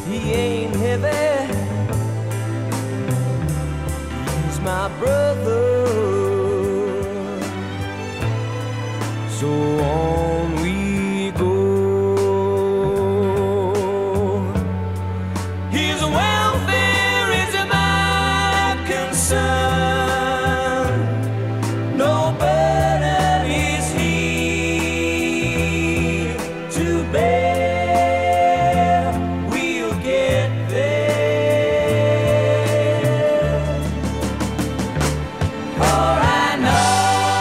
He ain't heavy, he's my brother. So on we go. His welfare is my concern. No burden is he to bear. We'll get there. For I know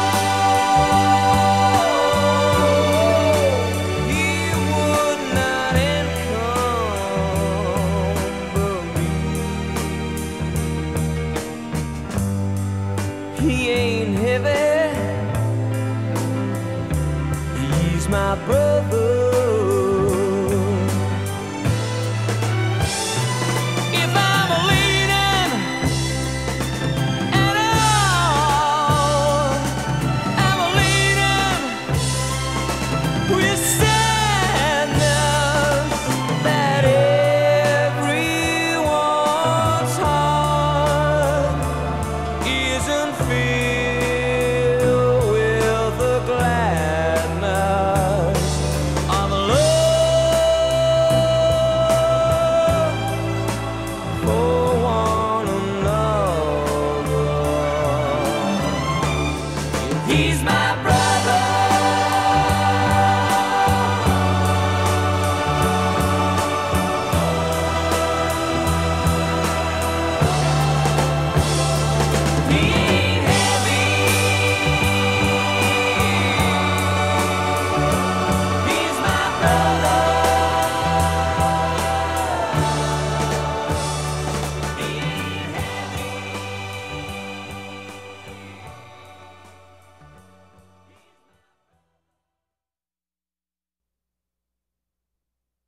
he would not encumber me. He ain't heavy, he's my brother.